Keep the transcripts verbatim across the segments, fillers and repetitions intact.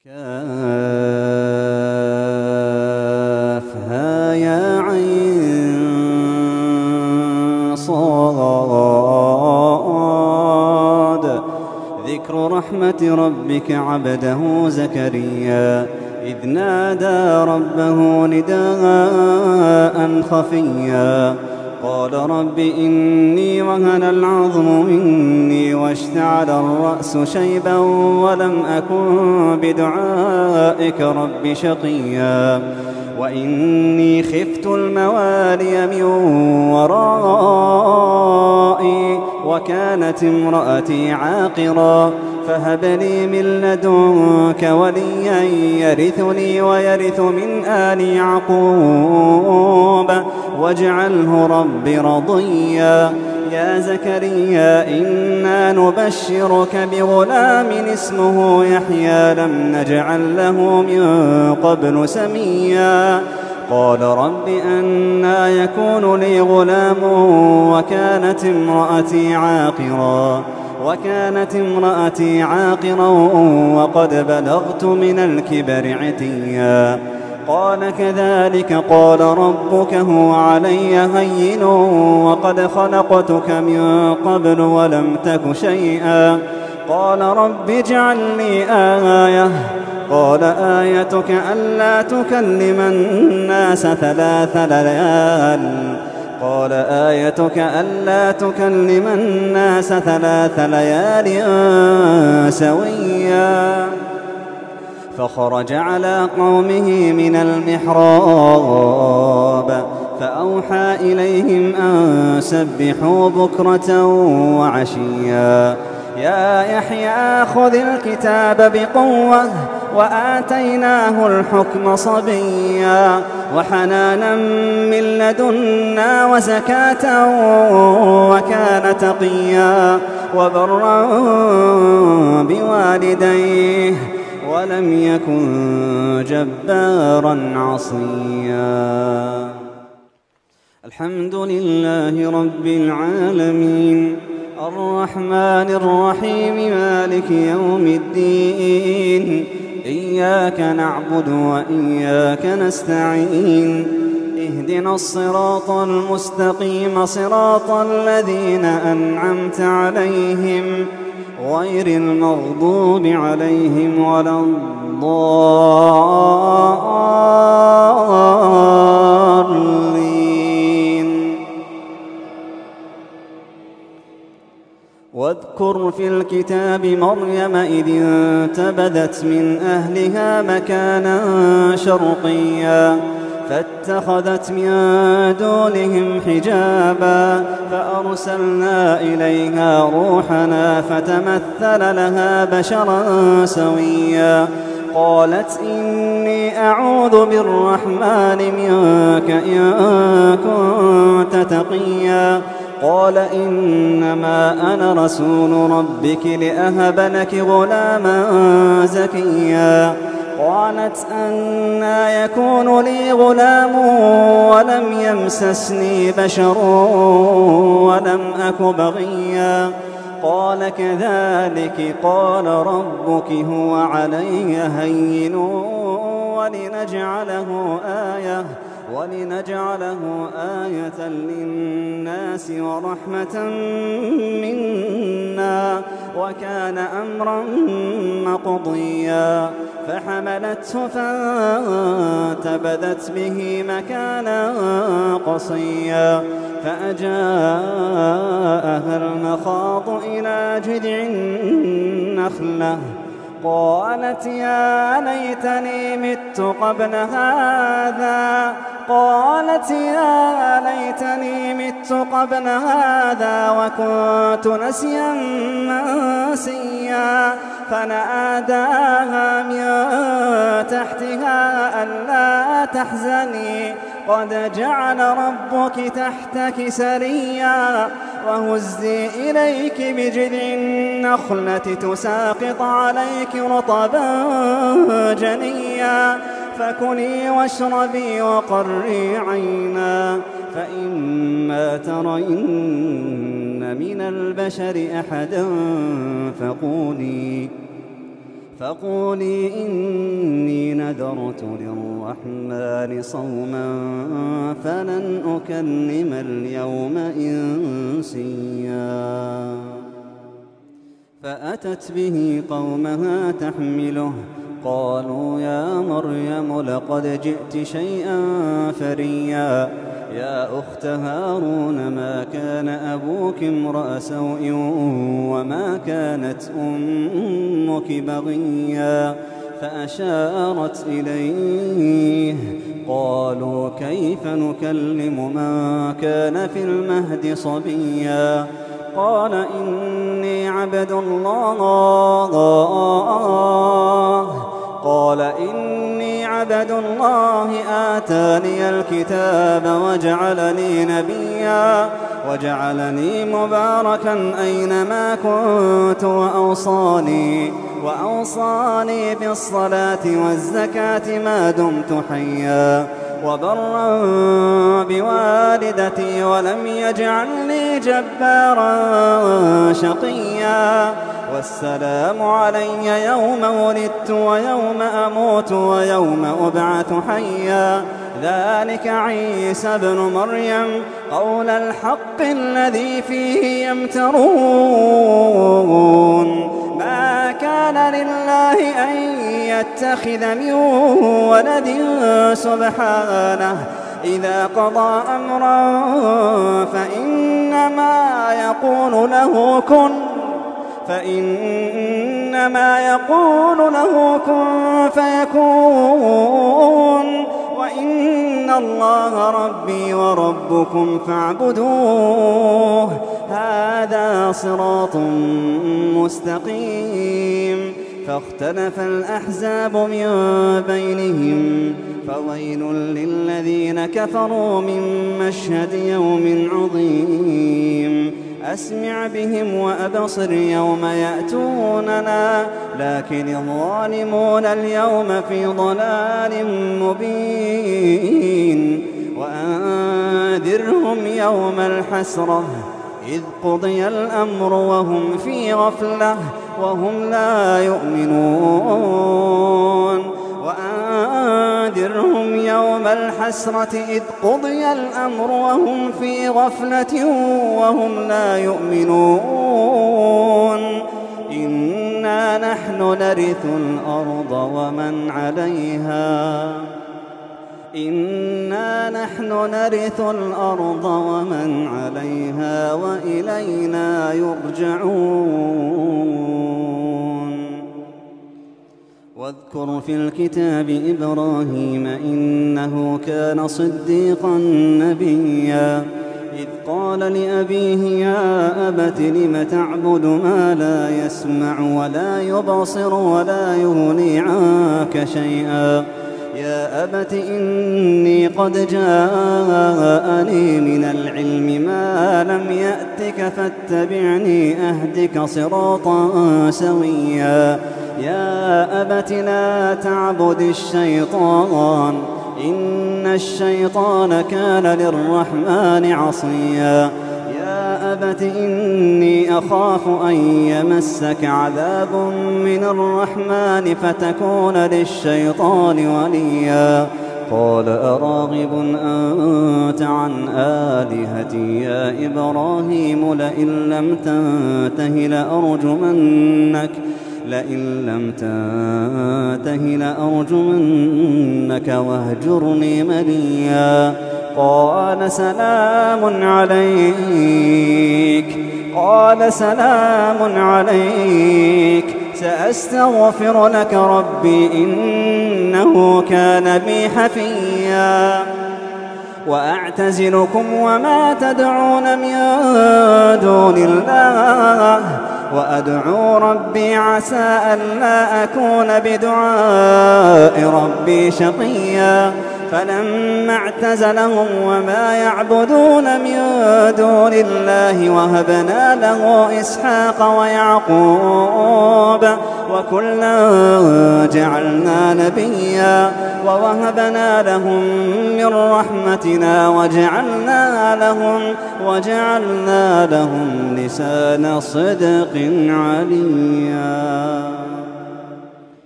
كافها يا عين صاد. ذكر رحمة ربك عبده زكريا إذ نادى ربه نداء خفيا قال رب إني وهن العظم مني واشتعل الرأس شيبا ولم أكن بدعائك رب شقيا وإني خفت الموالي من ورائي وكانت امرأتي عاقرا فهب لي من لدنك وليا يرثني ويرث من آل يعقوب واجعله رب رضيا. يا زكريا إنا نبشرك بغلام اسمه يحيى لم نجعل له من قبل سميا قال رب أنى يكون لي غلام وكانت امرأتي عاقرا وكانت امرأتي عاقرا وقد بلغت من الكبر عتيا قال كذلك قال ربك هو علي هين وقد خلقتك من قبل ولم تك شيئا قال رب اجعل لي آية قال آيتك ألا تكلم الناس ثلاث ليال قال آيتك ألا تكلم الناس ثلاث ليال سويا فخرج على قومه من المحراب فأوحى إليهم أن سبحوا بكرة وعشيا يا يحيى خذ الكتاب بقوة وآتيناه الحكم صبيا وحنانا من لدنا وزكاة وكان تقيا وبرا بوالديه ولم يكن جبارا عصيا. الحمد لله رب العالمين الرحمن الرحيم مالك يوم الدين إياك نعبد وإياك نستعين اهدنا الصراط المستقيم صراط الذين أنعمت عليهم غير المغضوب عليهم ولا الضالين. واذكر في الكتاب مريم إذ انتبذت من أهلها مكانا شرقيا فاتخذت من دونهم حجابا فأرسلنا إليها روحنا فتمثل لها بشرا سويا قالت إني أعوذ بالرحمن منك إن كنت تقيا قال إنما أنا رسول ربك لأهب لك غلاما زكيا قالت أنى يكون لي غلام ولم يمسسني بشر ولم أك بغيا قال كذلك قال ربك هو علي هين ولنجعله آية ولنجعله آية للناس ورحمة منا وكان أمرا مقضيا فحملته فانتبذت به مكانا قصيا فأجاءها المخاض إلى جذع النخلة قالت يا ليتني مت قبل هذا قالت يا ليتني مت قبل هذا وكنت نسيا منسيا فناداها من تحتها ألا تحزني قد جعل ربك تحتك سريا وهزي إليك بجذع النخلة تساقط عليك رطبا جنيا فكلي واشربي وقري عينا فإما ترين من البشر أحدا فقولي فقولي إني نذرت للرحمن صوما فلن أكلم اليوم إنسيا. فأتت به قومها تحمله قالوا يا مريم لقد جئت شيئا فريا. يا أخت هارون ما كان أبوك امرأ سوء وما كانت أمك بغيا. فأشارت إليه قالوا كيف نكلم من كان في المهد صبيا. قال إني عبد الله قال إني عبد الله آتاني الكتاب وجعلني نبيا وجعلني مباركا أينما كنت وأوصاني وأوصاني بالصلاة والزكاة ما دمت حيا وبرا بوالدتي ولم يجعلني جبارا شقيا. والسلام علي يوم ولدت ويوم أموت ويوم أبعث حيا. ذلك عيسى ابن مريم قول الحق الذي فيه يمترون. ما كان لله أن يتخذ من ولد سبحانه إذا قضى أمرا فإنما يقول له كن فإنما يقول له كن فيكون. وإن الله ربي وربكم فاعبدوه هذا صراط مستقيم. فاختلف الأحزاب من بينهم فويل للذين كفروا من مشهد يوم عظيم. أسمع بهم وأبصر يوم يأتوننا لكن الظالمون اليوم في ضلال مبين. وأنذرهم يوم الحسرة إذ قضي الأمر وهم في غفلة وهم لا يؤمنون. وأنذرهم يوم الحسرة إذ قضي الأمر وهم في غفلة وهم لا يؤمنون. إنا نحن نرث الأرض ومن عليها إنا نحن نرث الأرض ومن عليها وإلينا يرجعون. واذكر في الكتاب إبراهيم إنه كان صديقا نبيا. إذ قال لأبيه يا أبت لم تعبد ما لا يسمع ولا يبصر ولا يغني عنك شيئا. يا أبت إني قد جاءني من العلم ما لم يأتك فاتبعني أهدك صراطا سويا. يا أبت لا تعبد الشيطان إن الشيطان كان للرحمن عصيا. يا أبت إني أخاف أن يمسك عذاب من الرحمن فتكون للشيطان وليا. قال أراغب أنت عن آلهتي يا إبراهيم لئن لم تنته لأرجمنك لئن لم تنته لأرجمنك واهجرني مليا. قال سلام عليك قال سلام عليك سأستغفر لك ربي إنه كان بي حفيا. وأعتزلكم وما تدعون من دون الله وأدعو ربي عسى ألا أكون بدعاء ربي شقيا. فلما اعتزلهم وما يعبدون من دون الله وهبنا له إسحاق ويعقوب وكلا جعلنا نبيا. ووهبنا لهم من رحمتنا وجعلنا لهم وجعلنا لهم لسان صدق عليا.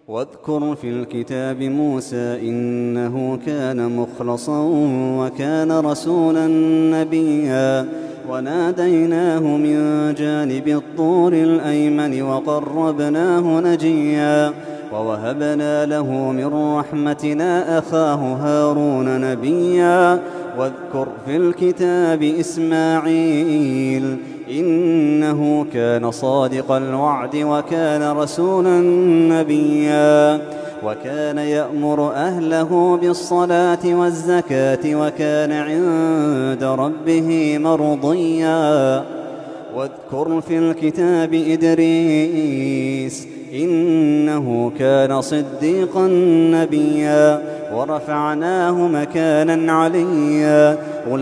واذكر في الكتاب موسى إنه كان مخلصا وكان رسولا نبيا وناديناه من جانب الطور الأيمن وقربناه نجيا ووهبنا له من رحمتنا أخاه هارون نبيا واذكر في الكتاب إسماعيل إنه كان صادق الوعد وكان رسولا نبيا وكان يأمر أهله بالصلاة والزكاة وكان عند ربه مرضيا واذكر في الكتاب إدريس إنه كان صديقا نبيا ورفعناه مكانا عليا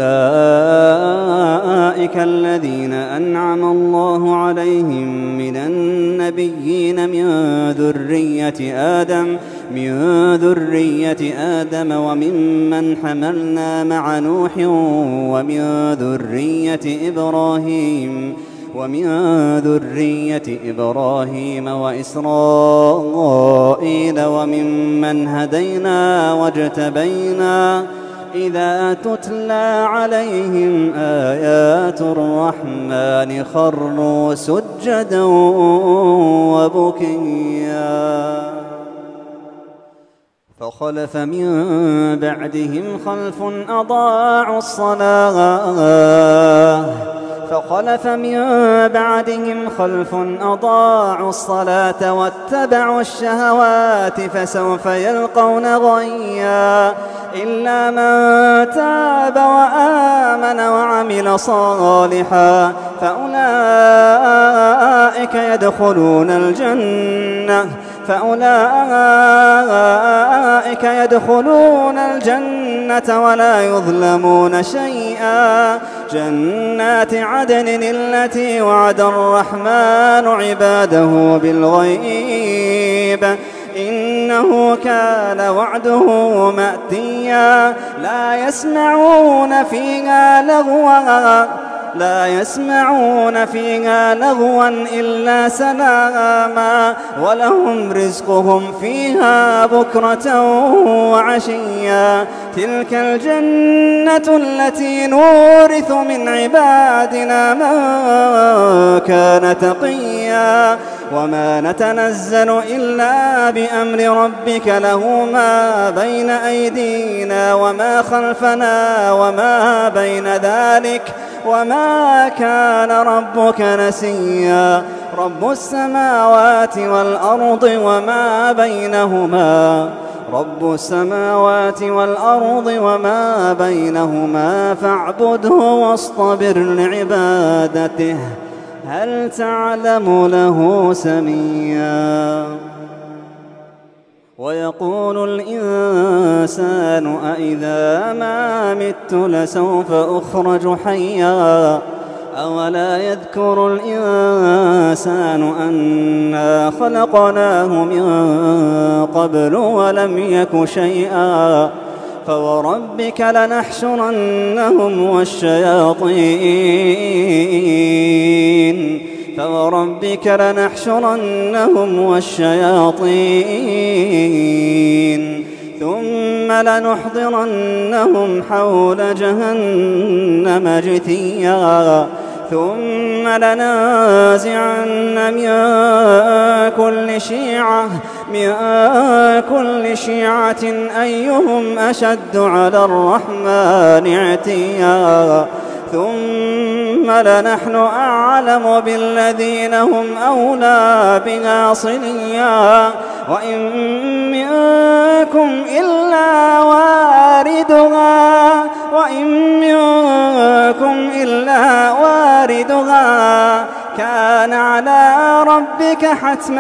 أولئك الذين أنعم الله عليهم من النبيين من ذرية آدم من ذرية آدم وممن حملنا مع نوح ومن ذرية إبراهيم ومن ذرية إبراهيم وإسرائيل وممن هدينا واجتبينا إذا تتلى عليهم آيات الرحمن خروا سجدا وبكيا فخلف من بعدهم خلف أضاعوا الصلاة فخلف من بعدهم خلف أضاعوا الصلاة واتبعوا الشهوات فسوف يلقون غيا إلا من تاب وآمن وعمل صالحا فأولئك يدخلون الجنة فأولئك يدخلون الجنة ولا يظلمون شيئا جنات عدن التي وعد الرحمن عباده بالغيب إنه كان وعده مأتيا لا يسمعون فيها لغوا لا يسمعون فيها لغوا إلا سلاما ولهم رزقهم فيها بكرة وعشيا تلك الجنة التي نورث من عبادنا من كان تقيا وما نتنزل إلا بأمر ربك له ما بين أيدينا وما خلفنا وما بين ذلك وما كان ربك نسيا رب السماوات والأرض وما بينهما رب السماوات والأرض وما بينهما فاعبده واصطبر لعبادته هل تعلم له سميا ويقول الإنسان أإذا ما مت لسوف أخرج حيا أولا يذكر الإنسان أنا خلقناه من قبل ولم يك شيئا فوربك لنحشرنهم والشياطين فوربك لنحشرنهم والشياطين ثم لنحضرنهم حول جهنم جثيا ثم لننزعن من كل شيعة من كل شيعة أيهم أشد على الرحمن عتيا ثم لنحن أعلم بالذين هم أولى بها صليا وإن منكم إلا واردها وإن منكم إلا واردها كان على ربك حتما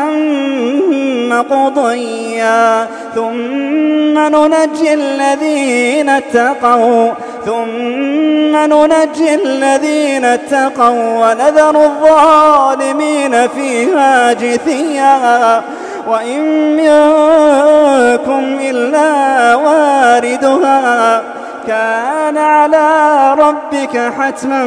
مقضيا ثم ننجي الذين اتقوا ثم ننجي الذين اتقوا ونذر الظالمين فيها جثيا وإن منكم إلا واردها كان على ربك حتما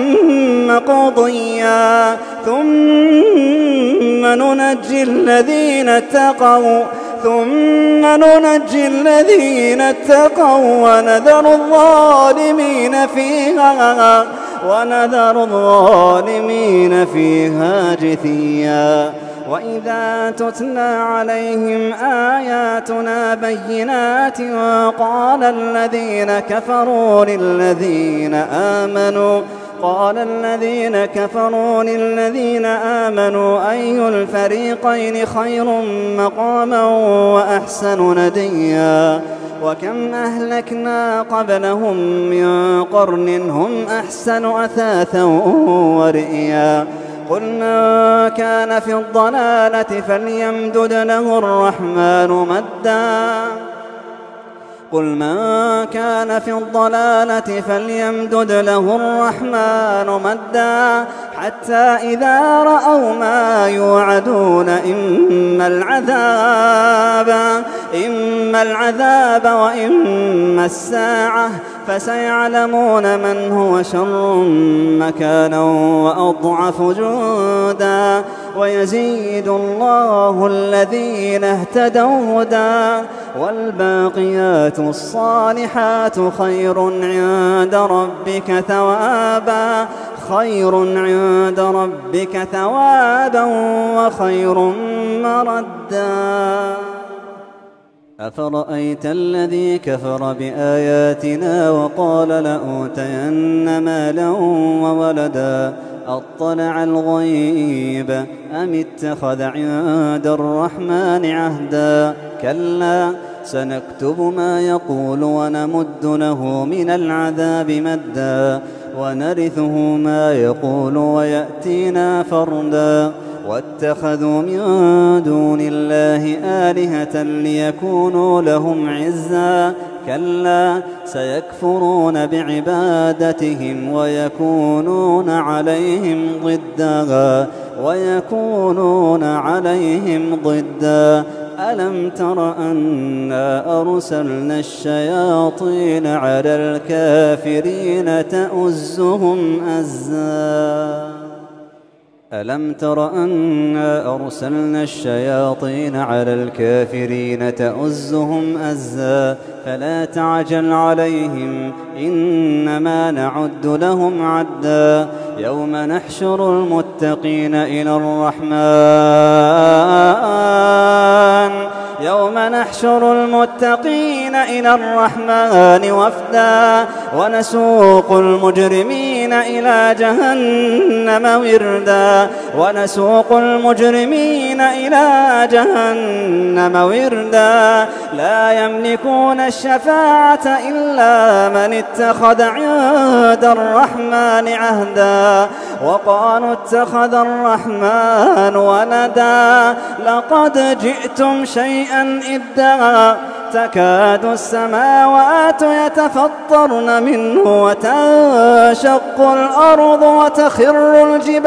مقضيا ثم ننجي الذين اتقوا ثم ننجي الذين اتقوا ونذر الظالمين فيها ونذر الظالمين فيها جثيا. وإذا تتلى عليهم آياتنا بينات قال الذين كفروا للذين آمنوا قال الذين كفروا للذين آمنوا أي الفريقين خير مقاما وأحسن نديا. وكم أهلكنا قبلهم من قرن هم أحسن أثاثا ورئيا. قل من كان في الضلالة فليمدد له الرحمن مدا قل من كان في الضلالة فليمدد له الرحمن مدا حتى إذا رأوا ما يوعدون إما العذاب إما العذاب وإما الساعة فسيعلمون من هو شر مكانا وأضعف جندا. ويزيد الله الذين اهتدوا هدى والباقيات الصالحات خير عند ربك ثوابا خير عند ربك ثوابا وخير مردا. أفرأيت الذي كفر بآياتنا وقال لأوتين مالا وولدا أطلع الغيب أم اتخذ عند الرحمن عهدا كلا سنكتب ما يقول ونمد له من العذاب مدا ونرثه ما يقول ويأتينا فردا. واتخذوا من دون الله آلهة ليكونوا لهم عزا كلا سيكفرون بعبادتهم ويكونون عليهم ضدا ويكونون عليهم ضدا. ألم تر أنا أرسلنا الشياطين على الكافرين تؤزهم أزا ألم تر أنا أرسلنا الشياطين على الكافرين تؤزهم أزا فلا تعجل عليهم إنما نعد لهم عدا. يوم نحشر المتقين إلى الرحمن يوم نحشر المتقين إلى الرحمن وفدا ونسوق المجرمين إلى جهنم وردا ونسوق المجرمين إلى جهنم وردا. لا يملكون الشفاعة إلا من اتخذ عند الرحمن عهدا وقالوا اتخذ الرحمن ولدا لقد جئتم شيئا إدا. تكاد السماوات يتفطرن منه وتنشق الأرض وتخر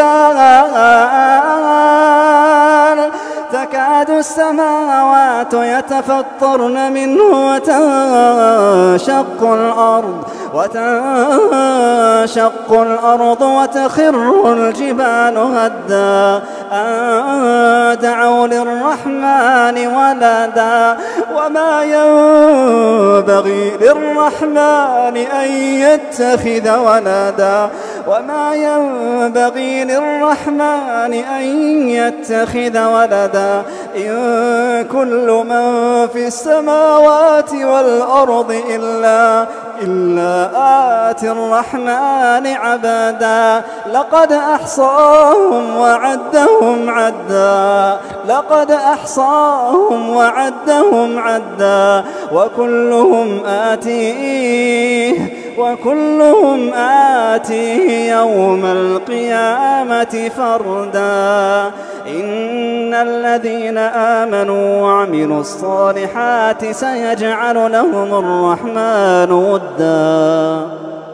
الجبال تكاد السماوات يتفطرن منه وتنشق الأرض وتنشق الأرض وتخر الجبال هدا أن دعوا للرحمن ولدا وما ينبغي للرحمن أن يتخذ ولدا وما ينبغي للرحمن أن يتخذ ولدا. إن كل من في السماوات والأرض إلا إلا آتي الرحمن عبدا لقد أحصاهم وعدهم عدا لقد أحصاهم وعدهم عدا وكلهم آتيه وكلهم آتيه يوم القيامة فردا. إن الذين آمنوا وعملوا الصالحات سيجعل لهم الرحمن ودا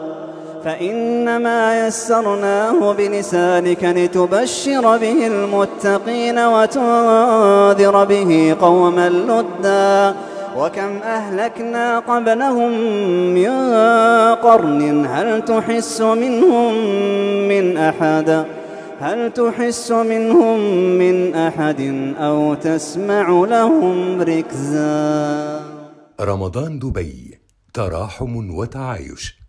فإنما يسرناه بلسانك لتبشر به المتقين وتنذر به قوما لدا. وكم أهلكنا قبلهم من قرن هل تحس منهم من أحد هل تحس منهم من أحد أو تسمع لهم ركزا. رمضان دبي، تراحم وتعايش.